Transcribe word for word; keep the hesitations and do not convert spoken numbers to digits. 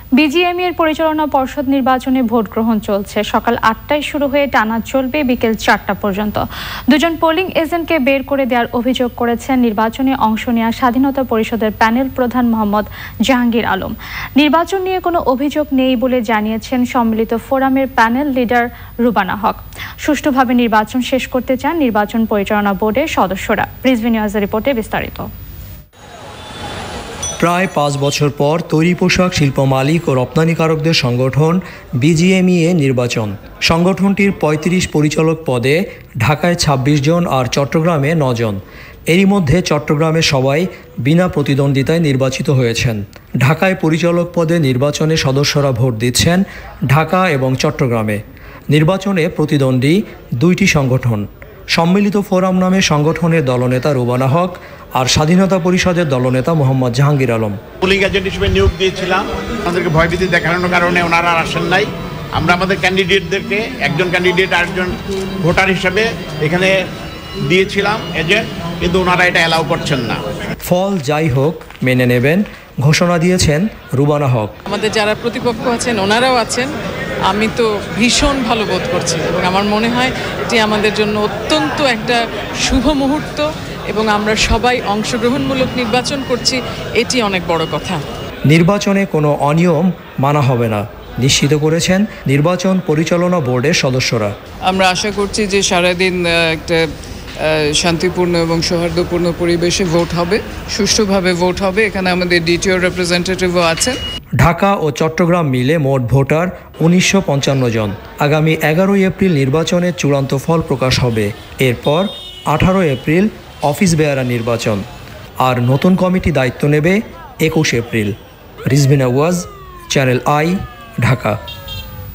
বিজিএমইএর পরিচালনা পর্ষদ নির্বাচনে ভোট গ্রহণ চলছে। সকাল আটটায় শুরু হয়ে টানা চলবে বিকেল চারটা পর্যন্ত। দুজন পোলিং এজেন্টকে বের করে দেওয়ার অভিযোগ করেছেন নির্বাচনে অংশ নেওয়া স্বাধীনতা পরিষদের প্যানেল প্রধান মোহাম্মদ জাহাঙ্গীর আলম। নির্বাচন নিয়ে কোনো অভিযোগ নেই বলে জানিয়েছেন সম্মিলিত ফোরামের প্যানেল লিডার রুবানা হক। সুষ্ঠুভাবে নির্বাচন শেষ করতে চান নির্বাচন পরিচালনা বোর্ডের সদস্যরা। রিজভি নিউজের রিপোর্টে বিস্তারিত। প্রায় পাঁচ বছর পর তৈরি পোশাক শিল্প মালিক ও রপ্তানিকারকদের সংগঠন বিজিএমইএ নির্বাচন। সংগঠনটির পঁয়ত্রিশ পরিচালক পদে ঢাকায় ছাব্বিশ জন আর চট্টগ্রামে নজন। এরই মধ্যে চট্টগ্রামে সবাই বিনা প্রতিদ্বন্দ্বিতায় নির্বাচিত হয়েছেন। ঢাকায় পরিচালক পদে নির্বাচনে সদস্যরা ভোট দিচ্ছেন ঢাকা এবং চট্টগ্রামে। নির্বাচনে প্রতিদ্বন্দ্বী দুইটি সংগঠন। সম্মিলিত ফোরাম নামে সংগঠনের দলনেতা রুবানা হক আর স্বাধীনতা পরিষদের দলনেতা মোহাম্মদ জাহাঙ্গীর আলম। পোলিং এজেন্ট হিসেবে নিয়োগ দিয়েছিলাম, আমাদেরকে ভয়ভীতি দেখানোর কারণে ওনারা আর আসেন নাই। আমরা আমাদের ক্যান্ডিডেটদেরকে একজন ক্যান্ডিডেট আরেকজন ভোটার হিসেবে এখানে দিয়েছিলাম এজেন্ট, কিন্তু ওনারা এটা অ্যালাউ করছেন না। ফল যাই হোক মেনে নেবেন ঘোষণা দিয়েছেন রুবানা হক। আমাদের যারা প্রতিপক্ষ আছেন ওনারাও আছেন, আমি তো ভীষণ ভালো বোধ করছি এবং আমার মনে হয় এটি আমাদের জন্য অত্যন্ত একটা শুভ মুহূর্ত এবং আমরা সবাই অংশগ্রহণমূলক নির্বাচন করছি, এটি অনেক বড় কথা। নির্বাচনে কোনো অনিয়ম মানা হবে না নিশ্চিত করেছেন নির্বাচন পরিচালনা বোর্ডের সদস্যরা। আমরা আশা করছি যে সারাদিন একটা শান্তিপূর্ণ এবং সৌহার্দ্যপূর্ণ পরিবেশে ভোট হবে, সুষ্ঠুভাবে ভোট হবে। এখানে আমাদের ডিটিও রিপ্রেজেন্টেটিভও আছেন। ঢাকা ও চট্টগ্রাম মিলে মোট ভোটার উনিশশো পঞ্চান্ন জন। আগামী এগারোই এপ্রিল নির্বাচনের চূড়ান্ত ফল প্রকাশ হবে। এরপর আঠারো এপ্রিল অফিস বেয়ারা নির্বাচন, আর নতুন কমিটি দায়িত্ব নেবে একুশ April. Rizvi news, channel I, Dhaka.